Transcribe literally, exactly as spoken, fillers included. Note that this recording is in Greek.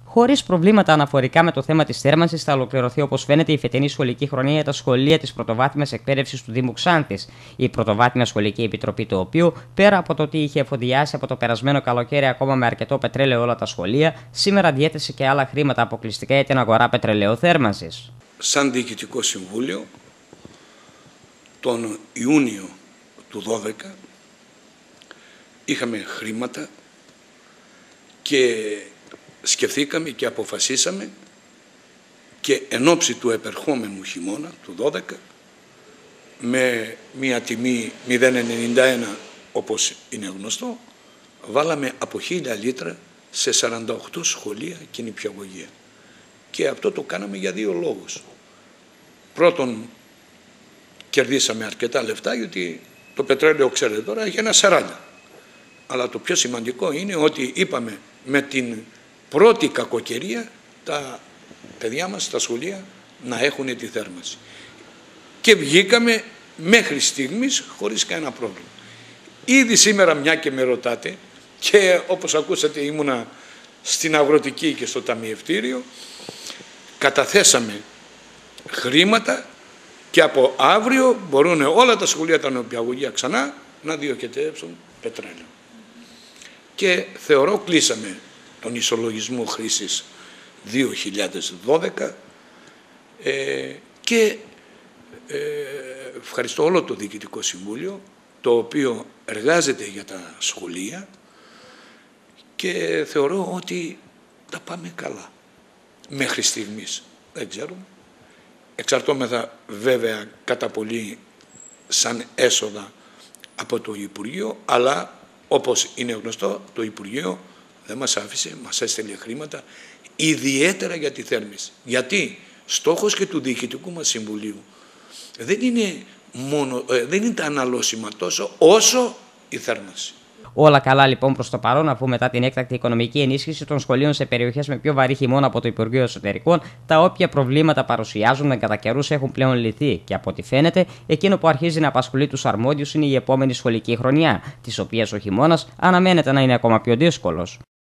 Χωρίς προβλήματα αναφορικά με το θέμα της θέρμανσης, θα ολοκληρωθεί όπως φαίνεται η φετινή σχολική χρονιά για τα σχολεία της πρωτοβάθμιας εκπαίδευσης του Δήμου Ξάνθης. Η Πρωτοβάθμια Σχολική Επιτροπή του οποίου, πέρα από το ότι είχε εφοδιάσει από το περασμένο καλοκαίρι ακόμα με αρκετό πετρέλαιο όλα τα σχολεία, σήμερα διέθεσε και άλλα χρήματα αποκλειστικά για την αγορά πετρελαιοθέρμανσης. Σαν Διοικητικό Συμβούλιο, τον Ιούνιο του δώδεκα είχαμε χρήματα και σκεφτήκαμε και αποφασίσαμε και εν ώψη του επερχόμενου χειμώνα του δώδεκα με μια τιμή μηδέν κόμμα ενενήντα ένα όπως είναι γνωστό, βάλαμε από χίλια λίτρα σε σαράντα οκτώ σχολεία και νηπιαγωγεία. Και αυτό το κάναμε για δύο λόγους. Πρώτον, κερδίσαμε αρκετά λεφτά, γιατί το πετρέλαιο, ξέρετε τώρα, έχει ένα σαράντα. Αλλά το πιο σημαντικό είναι ότι είπαμε με την πρώτη κακοκαιρία τα παιδιά μας στα σχολεία να έχουν τη θέρμανση. Και βγήκαμε μέχρι στιγμής χωρίς κανένα πρόβλημα. Ήδη σήμερα, μια και με ρωτάτε, και όπως ακούσατε ήμουνα στην αγροτική και στο ταμιευτήριο, καταθέσαμε χρήματα και από αύριο μπορούν όλα τα σχολεία τα νηπιαγωγεία ξανά να διοχετεύσουν πετρέλαιο. Και θεωρώ κλείσαμε τον ισολογισμό χρήσης δύο χιλιάδες δώδεκα ε, και ε, ευχαριστώ όλο το Διοικητικό Συμβούλιο, το οποίο εργάζεται για τα σχολεία, και θεωρώ ότι τα πάμε καλά μέχρι στιγμής. Δεν ξέρουμε. Εξαρτώμεθα βέβαια κατά πολύ σαν έσοδα από το Υπουργείο, αλλά όπως είναι γνωστό, το Υπουργείο δεν μας άφησε, μας έστελνε χρήματα ιδιαίτερα για τη θέρμανση. Γιατί στόχος και του Διοικητικού μας Συμβουλίου δεν είναι, μόνο, δεν είναι τα αναλώσιμα τόσο όσο η θέρμανση. Όλα καλά λοιπόν προς το παρόν, αφού μετά την έκτακτη οικονομική ενίσχυση των σχολείων σε περιοχές με πιο βαρύ χειμώνα από το Υπουργείο Εσωτερικών, τα όποια προβλήματα παρουσιάζουν κατά καιρούς έχουν πλέον λυθεί. Και από ό,τι φαίνεται, εκείνο που αρχίζει να απασχολεί τους αρμόδιους είναι η επόμενη σχολική χρονιά, της οποίας ο χειμώνας αναμένεται να είναι ακόμα πιο δύσκολος.